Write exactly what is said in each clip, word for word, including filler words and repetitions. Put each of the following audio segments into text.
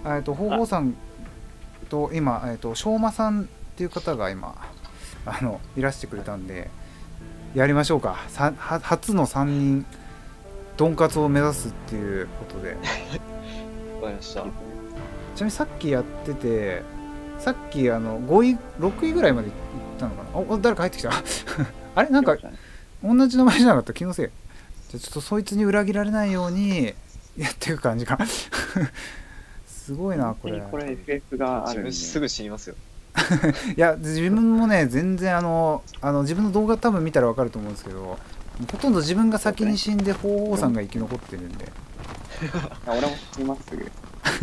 えっと方法さんと今、えっと昌磨さんっていう方が今あのいらしてくれたんで、やりましょうか。さは初のさんにんとんかつを目指すっていうことで。 わかりました。 ちなみにさっきやってて、さっきあのごいろくいぐらいまで行ったのかな。お誰か入ってきたあれなんか同じ名前じゃなかった？気のせい。じゃあちょっとそいつに裏切られないようにやっていく感じかすごいなこれ。 これ エフエフ があるんで。 すぐ死にますよ。 いや自分もね全然あのあの自分の動画多分見たら分かると思うんですけど、ほとんど自分が先に死んで鳳凰さんが生き残ってるんで俺も死にますすぐ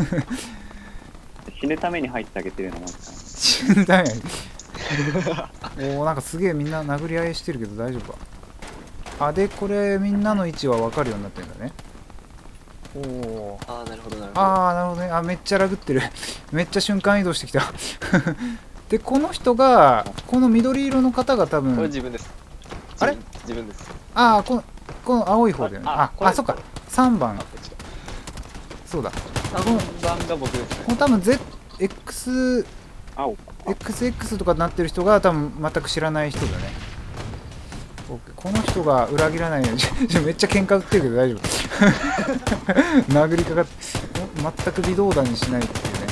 死ぬために入ってあげてるのもあった。 死ぬためにおお、なんかすげえみんな殴り合いしてるけど大丈夫か。あでこれみんなの位置は分かるようになってるんだね。おお、 ああなるほどなるほど。 ああなるほどね。あめっちゃラグってるめっちゃ瞬間移動してきたでこの人がこの緑色の方が多分これ自分です。 あれ自分です。 ああこのこの青い方だよね。あああそっかさんばん。そうださんばんが僕ですね。 この多分 ゼックス青エックスエックス とかになってる人が多分全く知らない人だね。この人が裏切らないようにめっちゃ喧嘩売ってるけど大丈夫殴りかかって全く微動だにしないっていうね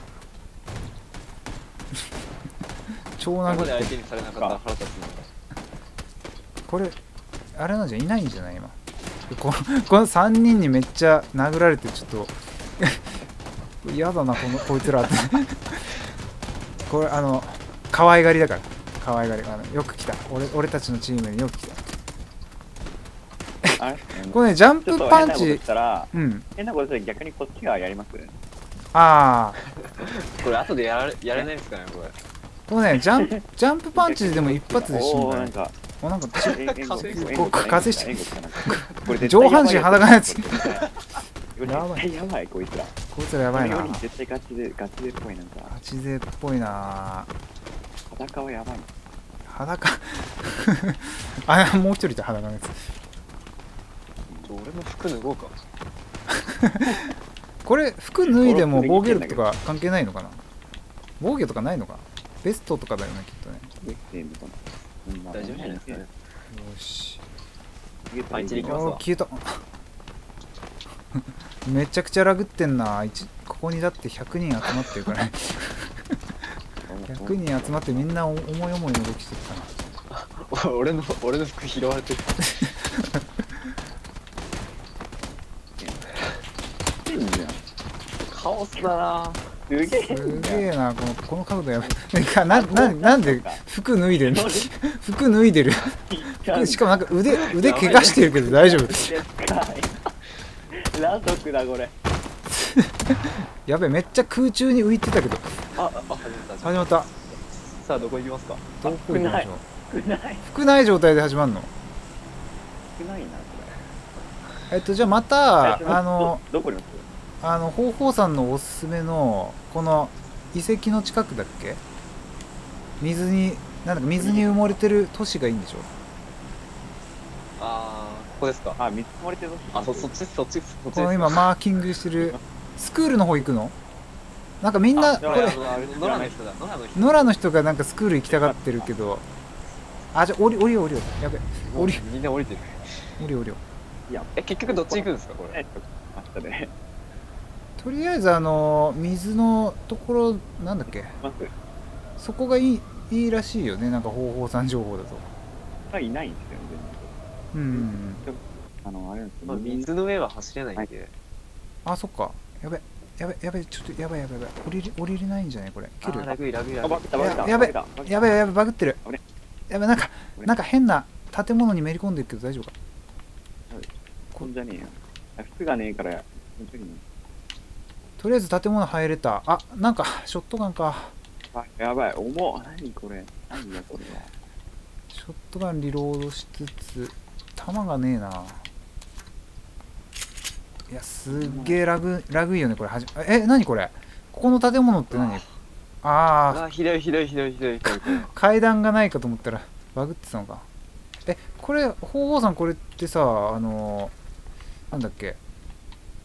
超殴って相手にされなかったら腹立つの。 これあれなんじゃいないんじゃない今このこのさんにんにめっちゃ殴られてちょっと嫌だなこのこいつらってこれあの可愛がりだから可愛がりあのよく来た 俺, 俺たちのチームによく来たあれこれねジャンプパンチうん変なことしたら逆にこっちがやります。 ああこれ後でやられやれないですかねこれ。 これねジャンプジャンプパンチでも一発で死んだね。おなんか風して上半身裸のやつやばいやばいこいつらこいつらやばいな。 絶対ガチでガチでっぽいなんかガチ勢っぽいな。 裸はやばい。 裸あもう一人いた裸のやつ俺も服脱ごうかこれ服脱いでも防御力とか関係ないのかな。防御とかないのか。ベストとかだよねきっとね。 大丈夫じゃないですかね。 よしあいちでいきますわ。 消えためちゃくちゃラグってんな。ここにだってひゃくにん集まってるからねひゃくにん集まってみんな思い思いの動きしてるかな俺の俺の服拾われてるカオスだな。 すげえすげえなこのこの角度やばいなななんで服脱いでるの服脱いでるしかもなんか腕腕怪我してるけど大丈夫ラ族だこれやべえめっちゃ空中に浮いてたけど。 ああ始まった。 さあどこ行きますか。 どこ行きましょう。 服ない服ない状態で始まるの。 服ないなこれ。えっとじゃあまたあのどこにあの方法さんのおすすめのこの遺跡の近くだっけ。水になんだか水に埋もれてる都市がいいんでしょ。 ああここですか。 あ水埋もれてる。 あそそっちそっちそっち。 この今マーキングしてるスクールの方行くの。なんかみんなこれノラの人だ。 ノラの人がなんかスクール行きたがってるけど。あじゃあ降り降りよう降りよう。やべ降りみんな降りてる。 降りよう降りよう。いやえ結局どっち行くんですかこれ。 明日でとりあえずあの水のところなんだっけそこがいいいいらしいよね。なんか方法さん情報だといないんですよね。 うんあのあれ水の上は走れないんで。 あそっかやべやべやべちょっとやばいやばいやばい降りれ降りれないんじゃないこれ。切るラグいラグいラグいやべやべやべバグってる。やべなんかなんか変な建物にめり込んでるけど大丈夫か。 こんじゃねえよ服がねえからとりあえず建物入れた。あなんかショットガンか。 あやばい重っ。何これ何だこれは。 ショットガンリロードしつつ弾がねえな。いやすっげえラグラグいよねこれ。はじえ何これここの建物って何。ああひどいひどいひどいひどいひどい。 階段がないかと思ったらバグってたのか。えこれ方法さんこれってさあのー、なんだっけ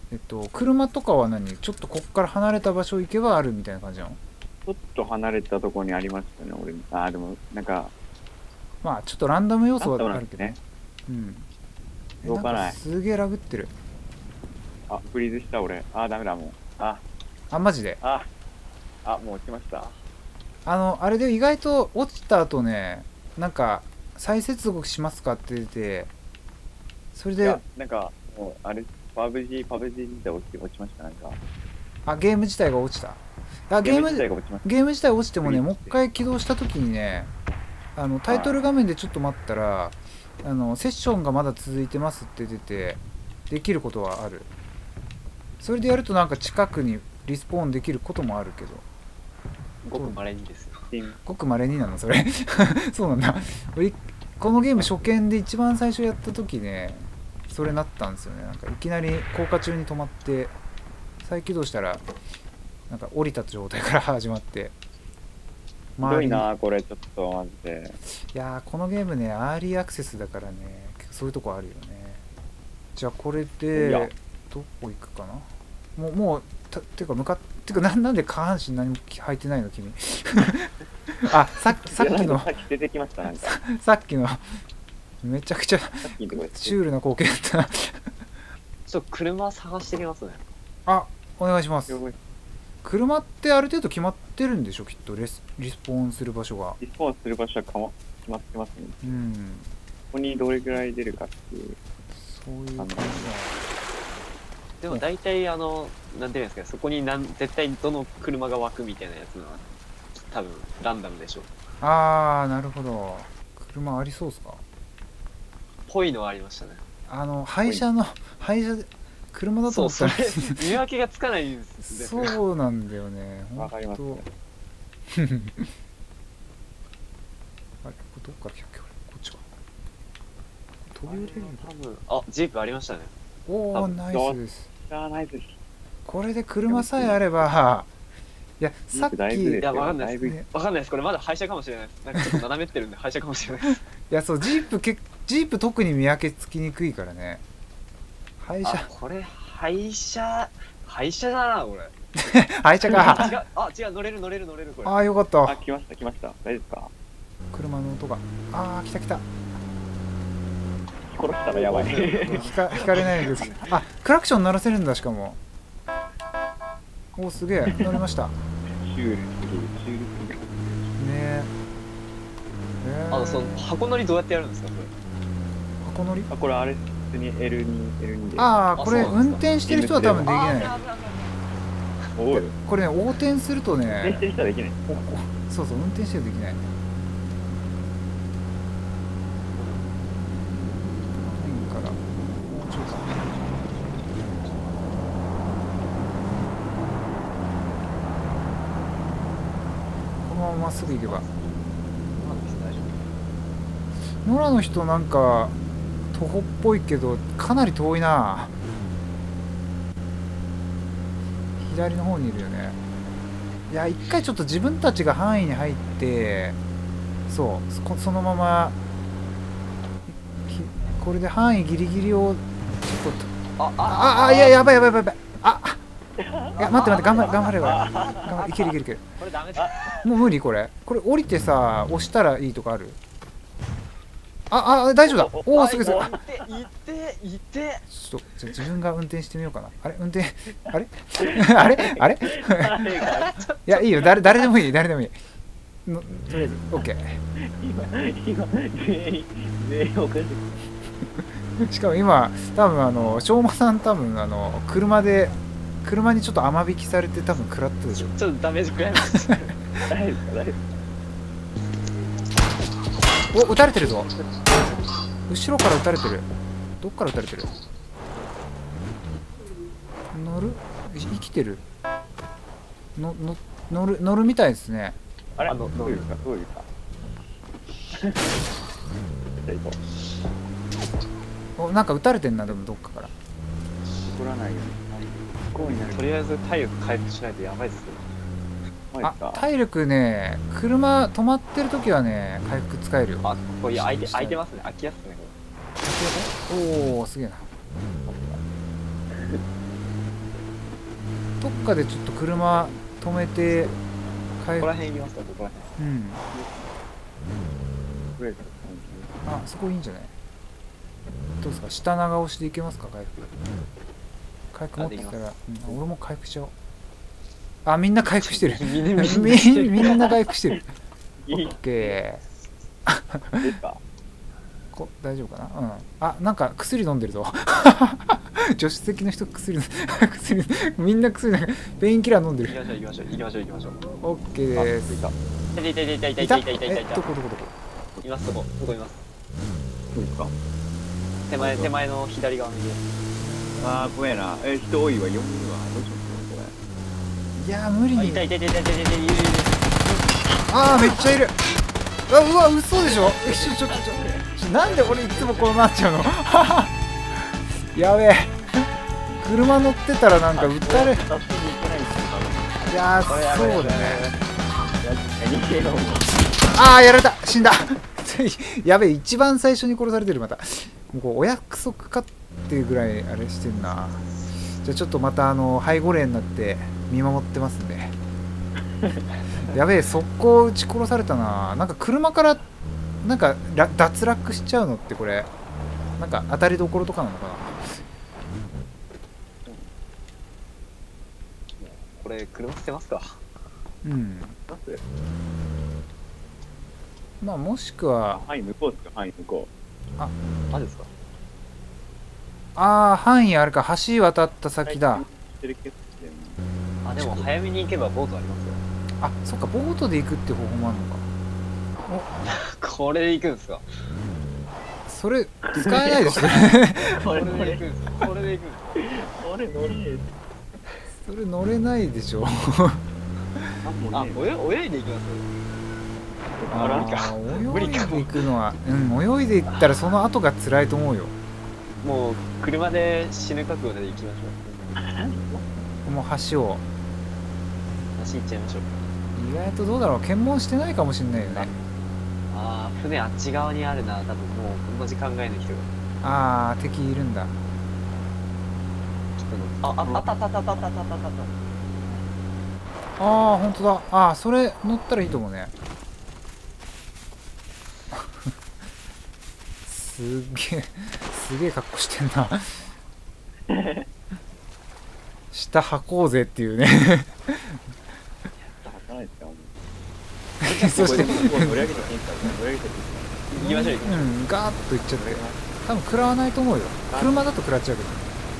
えっと車とかは何ちょっとこっから離れた場所行けばあるみたいな感じなの？ ちょっと離れたところにありましたね、俺。ああ、でも、なんか、 まあちょっとランダム要素はあるけどね。 うんえ動かないんすげえラグってる。 あ、フリーズした俺。あー、ダメだ、もう。あ、 あマジであ、あ、もう落ちました。 あのあれで意外と落ちた後ねなんか再接続しますかって出てそれでいや、なんか、もう、あれ、パブジー、パブジー自体落ち落ちました、なんか。 あゲーム自体が落ちた。あゲーム自体が落ちました。 ゲーム自体落ちてもねフリーズもう一回起動した時にねあのタイトル画面でちょっと待ったらあのセッションがまだ続いてますって出てできることはある。それでやるとなんか近くにリスポーンできることもあるけどごく稀にですよ。 ごく稀になのそれそうなんだ。俺このゲーム初見で一番最初やった時ねそれなったんですよね。なんかいきなり降下中に止まって再起動したらなんか降りた状態から始まってひどいな、これ、ちょっと、マジで。 いやーこのゲームねアーリーアクセスだからね結構そういうとこあるよね。じゃあこれいでやどこ行くかな。もうもうたてか向かってかななんで下半身何も履いてないの君あさっきさっきのさっき出てきました、なんか。 さっきのめちゃくちゃさっきのとこです。 シュールな光景だったなちょっと車探してきますね。 あお願いします。 リ車ってある程度決まってるんでしょきっとレスリスポーンする場所が。 スポーンする場所はかも決まってますね。 うんここにどれぐらい出るかっていう。 そういう感じだ。 でも大体あの、なんていうんですか、そこになん絶対どの車が湧くみたいなやつのは多分ランダムでしょう。 ああなるほど。車ありそうっすか。 ぽいのはありましたね。 あの廃車の廃車で車だとそう、 思ったらそれ、見分けがつかないんですよ。 そうなんだよね。 わかりますね。 あれこれどっから来たっけこっちか。飛び降りれるんだ。 多分、あ、ジープありましたね。 おお多分ナイスです。 あー、ナイスです。 これで車さえあればいやさっきだいぶですいや、わかんないです。 ねわかんないです。これまだ廃車かもしれないです。なんかちょっと斜めってるんで廃車かもしれないです。 いやそうジープけジープ特に見分けつきにくいからね。廃車あ、これ廃車、廃車だな、これ。 廃車あ、違か。 う、あ、違う、乗れる乗れる乗れる、これ。 ああよかっあ、 た。 来ました、来ました。大丈夫ですか？ 車の音がああ来た来た。 殺したらやばい。 引か引かれないです。あクラクション鳴らせるんだしかも。おすげえ乗りました。ねシュールすぎる、シュールすぎる。 え。えーあの、その、箱乗りどうやってやるんですか、これ。 箱乗りあ、これあれ、普通に エルに、エルにで。 ああこれあそうなんですか運転してる人は多分できない。 あー危ない危ないおい。 これね横転すると運転してねる人はできない。 おおそうそう運転してるとできない。ないからもうちょいか。このまままっすぐ行けば。野良の人なんか徒歩っぽいけどかなり遠いな。左の方にいるよね。いや一回ちょっと自分たちが範囲に入ってそうそこそのままひこれで範囲ギリギリをちょっとあ、あ、 ああいややばいやばいやばいやばいあいや待って待って頑張れ頑張れこれ頑張れいけるいけるいける。 これダメだ。 もう無理これこれ降りてさ押したらいいとかある。ああ大丈夫だ。おおすげえすげえ。あいって、いって、いって。 ちょっとじゃあ自分が運転してみようかな。あれ運転あれあれあれいやいいよ誰誰でもいい誰でもいいのとりあえず OK。 今、今、全員、全員おかしい。 しかも今多分あのしょうまさん多分あの車で車にちょっと雨引きされて多分食らったでしょ。 ちょっとダメージ食らいました。 大丈夫ですか、大丈夫ですお撃たれてるぞ。後ろから撃たれてる。どっから撃たれてる。乗るい生きてるのの乗る乗るみたいですね。 あれ、 あのどういうか、どういうか。じゃあ行こう。 おなんか撃たれてんなでもどっかから。 怒らないように。不幸になる。 とりあえず体力回復しないとやばいっすよ。 あマジか。 体力ね車止まってる時はね回復使えるよ。 あ、これ空いて、空いてますね。空きやすね、こおおすげえな。 どっかでちょっと車止めて回復。 ここら辺行きますか、ここら辺。 うん。 増えた感あ、そこいいんじゃない？どうですか、下長押しでいけますか、回復。回復持ってきたら、うん、俺も回復しちゃおう。あ、みんな回復してる。 みんなみんなみみんな回復してる。オじ。いいッケー。 ですか？ こ大丈夫かな。うん。あ、なんか薬飲んでるぞ。助手席の人薬薬みんな薬なんかペインキラー飲んでる。 行きましょう行きましょう行きましょう行きましょう。 オッケーでいす。 た。 痛い痛い痛い痛い痛いいた？ 痛い痛い痛いえ、どこどこどこ？ います、そこそこいます。 そうですか？ 手前手前の左側右。 あー、怖えな。え、人多いわ、よんにんは。どうしよう、これ。 いやー無理あ、 に。 痛い痛い痛い痛い痛い痛い痛いいるいる。 あーめっちゃいる。あ、うわ嘘でしょ。えちょちょちょちょなんで俺いつもこうなっちゃうの。やべえ。車乗ってたらなんか撃たれ。い助けに行けないですよ、 やー多分。これやばいそうだね。 逃げろ。 あーやられた、死んだ。やべえ、一番最初に殺されてる。またもうこうお約束かっていうぐらいあれしてんな。じゃあちょっとまたあの背後霊になって見守ってますんで。やべえ、速攻撃ち殺されたな。なんか車からなんから脱落しちゃうのってこれなんか当たりどころとかなのかな。 これ車捨てますか。 うんなんで？ まあもしくは範囲向こうですか？範囲向こマジですか。 ああ範囲あるか、橋渡ったう。 先だ。 してるけどあ、でも早めに行けばボートありますよ。 あ、そっか、ボートで行くって方法もあるのか。 これで行くんですか。 それ使えないでしょ。 これこれこれで行くんですか。これで行くんですか。 これ乗りそれ乗れないでしょ。 あ、泳泳いで行きます。 あら無理かー泳いで行くのは、うん、泳いで行ったらその後が辛いと思うよ。 もう車で死ぬ覚悟で行きましょもう橋をう。橋行っちゃいましょう。 意外とどうだろう、検問してないかもしれないよね。 ああ、船あっち側にあるな。多分もう同じ考えの人がああ、敵いるんだ。 きっとの。あ、あ、あったあったあったあったあったあったあった。 ああ、ほんとだ。ああ、それ乗ったらいいと思うね。すっげえすげえ格好してんな。下履こうぜっていうね。 履かないですか？ そしてここ乗り上げていいんですか？乗り上げていいんですか？ 行きましょう行きましょう。 うん、ガーッといっちゃって多分食らわないと思うよ。車だと食らっちゃうけど。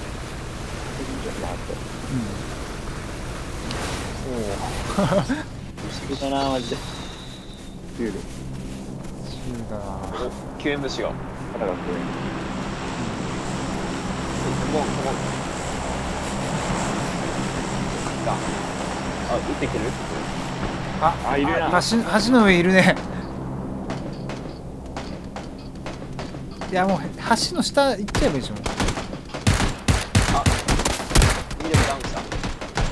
不思議だな、マジで。ルール。 そうだな。 お、救援物資が。 肩が怖い。 もう、もう。か。あ、撃ってきてる？ あ、 あいるな橋橋の上いるね。いやもう橋の下行っちゃえばいいでしょ。 あ、ミドルダウンした。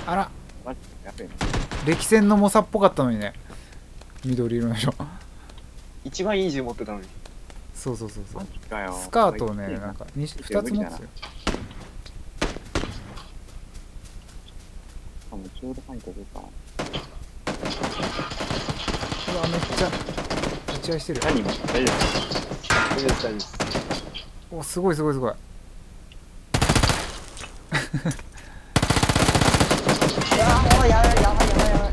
あら、 マジでやべえな。 歴戦の猛者っぽかったのにね。緑色のでしょ。 一番いい銃持ってたのに。 そうそうそうそうマ。ジかよ。 スカートをね、なんか 2, 2つ持ってたよ。 あ、もうちょうど範囲ここか。 うわ、めっちゃ打ち合いしてる。 何今大丈夫？ 大丈夫です、大丈夫です。 お、すごいすごいすごい。 やばいやばいやばいやばいやばい。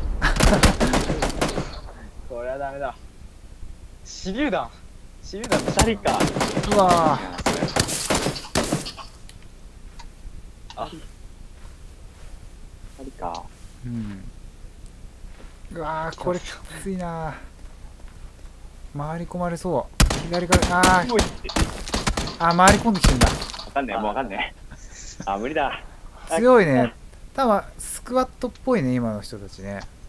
これはダメだ。手榴弾。手榴弾二人か。 うわあ、 二人か。 ー、うん。うわー、これきついな。回り込まれそう。左からあーあー回り込んできてんだ。 わかんねえ、もうわかんねえ。あ、無理だ。 強いね。多分スクワットっぽいね、今の人たちね。